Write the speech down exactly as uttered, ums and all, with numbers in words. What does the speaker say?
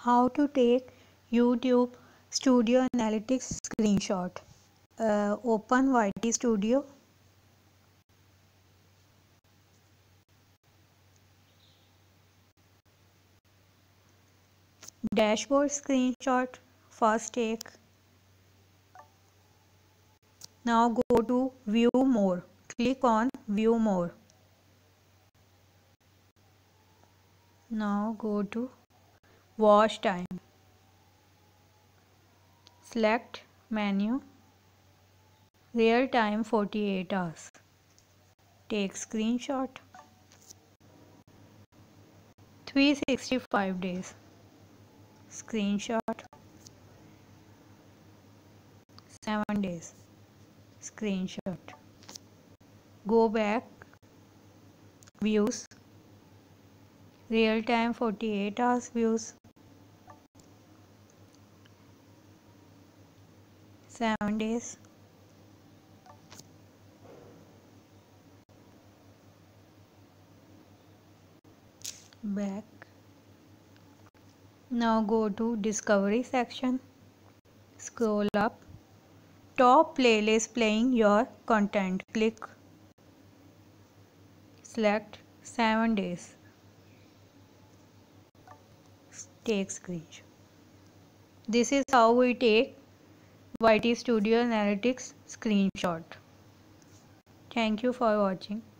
How to take YouTube Studio Analytics screenshot. Uh, open Y T Studio. Dashboard screenshot. First take. Now go to View More. Click on View More. Now go to Watch Time. Select Menu. Real time forty-eight hours. Take screenshot. three hundred sixty-five days. Screenshot. seven days. Screenshot. Go back. Views. Real time forty-eight hours views. seven days. Back. Now go to Discovery section. Scroll up. Top playlist playing your content. Click. Select seven days. Take screenshot. This is how we take Y T Studio Analytics screenshot. Thank you for watching.